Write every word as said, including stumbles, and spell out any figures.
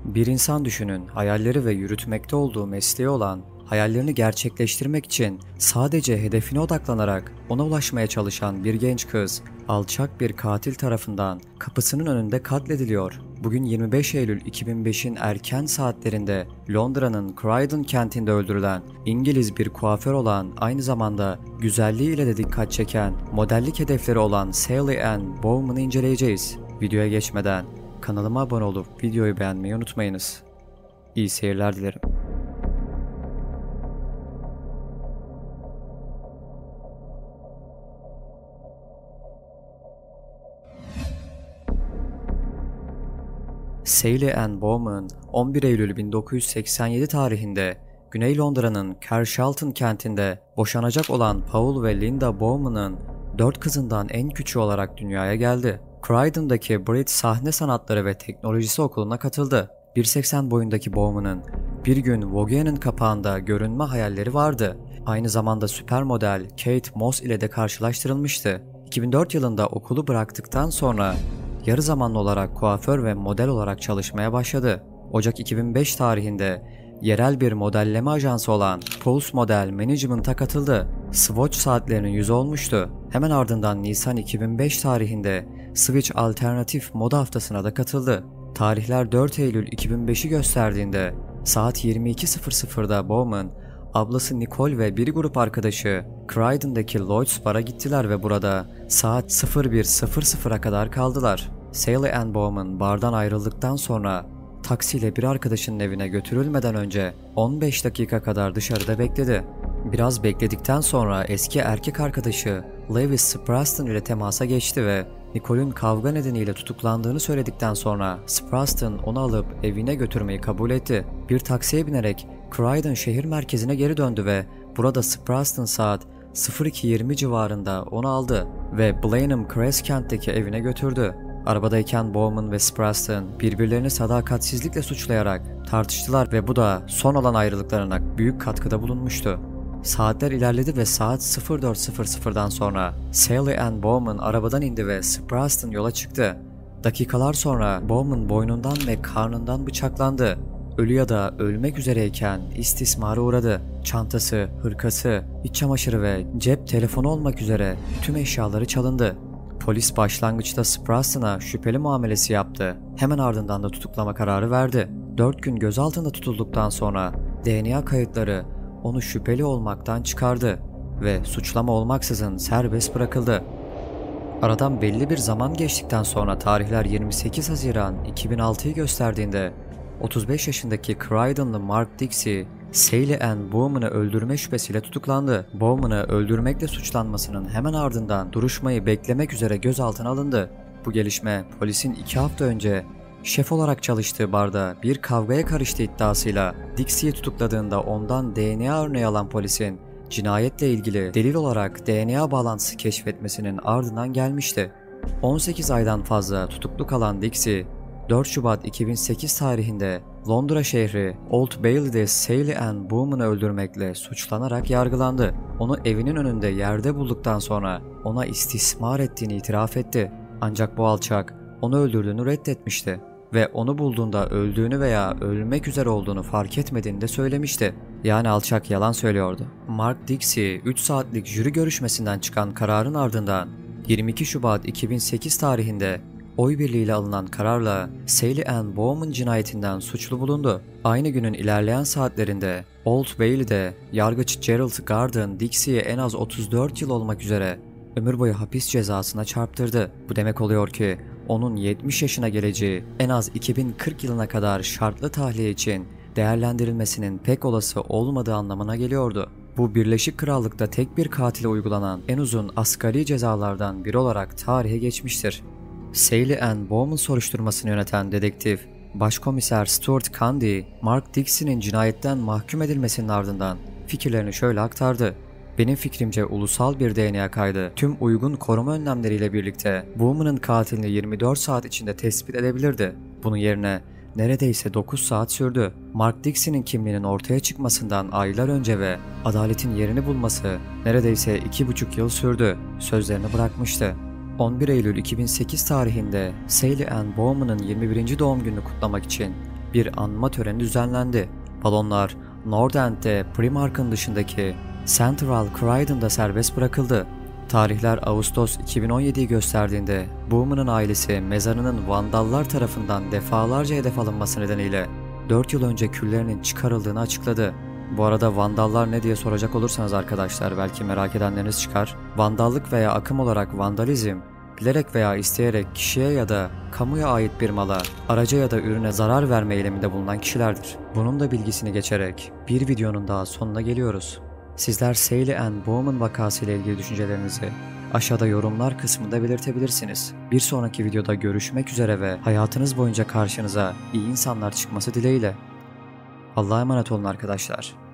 Bir insan düşünün, hayalleri ve yürütmekte olduğu mesleği olan, hayallerini gerçekleştirmek için sadece hedefine odaklanarak ona ulaşmaya çalışan bir genç kız, alçak bir katil tarafından kapısının önünde katlediliyor. Bugün yirmi beş Eylül iki bin beş'in erken saatlerinde Londra'nın Croydon kentinde öldürülen İngiliz bir kuaför olan, aynı zamanda güzelliğiyle de dikkat çeken, modellik hedefleri olan Sally Ann Bowman'ı inceleyeceğiz. Videoya geçmeden kanalıma abone olup videoyu beğenmeyi unutmayınız. İyi seyirler dilerim. Sally Ann Bowman, on bir Eylül bin dokuz yüz seksen yedi tarihinde Güney Londra'nın Carshalton kentinde boşanacak olan Paul ve Linda Bowman'ın dört kızından en küçüğü olarak dünyaya geldi. Croydon'daki Brit Sahne Sanatları ve Teknolojisi Okulu'na katıldı. bir seksen boyundaki Bowman'ın bir gün Vogue'nin kapağında görünme hayalleri vardı. Aynı zamanda süper model Kate Moss ile de karşılaştırılmıştı. iki bin dört yılında okulu bıraktıktan sonra yarı zamanlı olarak kuaför ve model olarak çalışmaya başladı. Ocak iki bin beş tarihinde yerel bir modelleme ajansı olan Pulse Model Management'a katıldı. Swatch saatlerinin yüzü olmuştu. Hemen ardından Nisan iki bin beş tarihinde Swatch Alternatif Moda Haftası'na da katıldı. Tarihler dört Eylül iki bin beş'i gösterdiğinde saat yirmi iki sıfır sıfırda Bowman, ablası Nicole ve bir grup arkadaşı Croydon'daki Lloyd's Bar'a gittiler ve burada saat sıfır bir sıfır sıfıra kadar kaldılar. Sally Ann Bowman bardan ayrıldıktan sonra taksiyle bir arkadaşının evine götürülmeden önce on beş dakika kadar dışarıda bekledi. Biraz bekledikten sonra eski erkek arkadaşı Lewis Spraston ile temasa geçti ve Nicole'un kavga nedeniyle tutuklandığını söyledikten sonra Spraston onu alıp evine götürmeyi kabul etti. Bir taksiye binerek Croydon şehir merkezine geri döndü ve burada Spraston saat sıfır iki yirmi civarında onu aldı ve Blenheim Crescent'teki evine götürdü. Arabadayken Bowman ve Spraston birbirlerini sadakatsizlikle suçlayarak tartıştılar ve bu da son olan ayrılıklarına büyük katkıda bulunmuştu. Saatler ilerledi ve saat sıfır dört sıfır sıfırdan sonra Sally Ann Bowman arabadan indi ve Spraston yola çıktı. Dakikalar sonra Bowman boynundan ve karnından bıçaklandı. Ölü ya da ölmek üzereyken istismara uğradı. Çantası, hırkası, iç çamaşırı ve cep telefonu olmak üzere tüm eşyaları çalındı. Polis başlangıçta Spraston'a şüpheli muamelesi yaptı. Hemen ardından da tutuklama kararı verdi. dört gün gözaltında tutulduktan sonra D N A kayıtları onu şüpheli olmaktan çıkardı ve suçlama olmaksızın serbest bırakıldı. Aradan belli bir zaman geçtikten sonra tarihler yirmi sekiz Haziran iki bin altı'yı gösterdiğinde otuz beş yaşındaki Croydon'lı Mark Dixie, Sally Ann Bowman'ı öldürme şüphesiyle tutuklandı. Bowman'ı öldürmekle suçlanmasının hemen ardından duruşmayı beklemek üzere gözaltına alındı. Bu gelişme polisin iki hafta önce şef olarak çalıştığı barda bir kavgaya karıştığı iddiasıyla Dixie'yi tutukladığında ondan D N A örneği alan polisin cinayetle ilgili delil olarak D N A bağlantısı keşfetmesinin ardından gelmişti. on sekiz aydan fazla tutuklu kalan Dixie, dört Şubat iki bin sekiz tarihinde Londra şehri Old Bailey'de Sally Ann Bowman'ı öldürmekle suçlanarak yargılandı. Onu evinin önünde yerde bulduktan sonra ona istismar ettiğini itiraf etti. Ancak bu alçak onu öldürdüğünü reddetmişti ve onu bulduğunda öldüğünü veya ölmek üzere olduğunu fark etmediğini de söylemişti. Yani alçak yalan söylüyordu. Mark Dixie üç saatlik jüri görüşmesinden çıkan kararın ardından yirmi iki Şubat iki bin sekiz tarihinde oy birliğiyle alınan kararla Sally Ann Bowman cinayetinden suçlu bulundu. Aynı günün ilerleyen saatlerinde Old Bailey'de yargıç Gerald Garden Dixie'ye en az otuz dört yıl olmak üzere ömür boyu hapis cezasına çarptırdı. Bu demek oluyor ki onun yetmiş yaşına geleceği en az iki bin kırk yılına kadar şartlı tahliye için değerlendirilmesinin pek olası olmadığı anlamına geliyordu. Bu Birleşik Krallık'ta tek bir katile uygulanan en uzun asgari cezalardan biri olarak tarihe geçmiştir. Sally Ann Bowman soruşturmasını yöneten dedektif Başkomiser Stuart Candy, Mark Dixie'nin cinayetten mahkum edilmesinin ardından fikirlerini şöyle aktardı. Benim fikrimce ulusal bir D N A kaydı tüm uygun koruma önlemleriyle birlikte Bowman'ın katilini yirmi dört saat içinde tespit edebilirdi. Bunun yerine neredeyse dokuz saat sürdü. Mark Dixie'nin kimliğinin ortaya çıkmasından aylar önce ve adaletin yerini bulması neredeyse iki buçuk yıl sürdü. Sözlerini bırakmıştı. on bir Eylül iki bin sekiz tarihinde Sally Ann Bowman'ın yirmi birinci doğum gününü kutlamak için bir anma töreni düzenlendi. Balonlar North End'de Primark'ın dışındaki Central Croydon'da serbest bırakıldı. Tarihler Ağustos iki bin on yediyi gösterdiğinde Bowman'ın ailesi mezarının Vandallar tarafından defalarca hedef alınması nedeniyle dört yıl önce küllerinin çıkarıldığını açıkladı. Bu arada Vandallar ne diye soracak olursanız arkadaşlar, belki merak edenleriniz çıkar. Vandallık veya akım olarak vandalizm, bilerek veya isteyerek kişiye ya da kamuya ait bir mala, araca ya da ürüne zarar verme eyleminde bulunan kişilerdir. Bunun da bilgisini geçerek bir videonun daha sonuna geliyoruz. Sizler Sally Ann Bowman vakası ile ilgili düşüncelerinizi aşağıda yorumlar kısmında belirtebilirsiniz. Bir sonraki videoda görüşmek üzere ve hayatınız boyunca karşınıza iyi insanlar çıkması dileğiyle. Allah'a emanet olun arkadaşlar.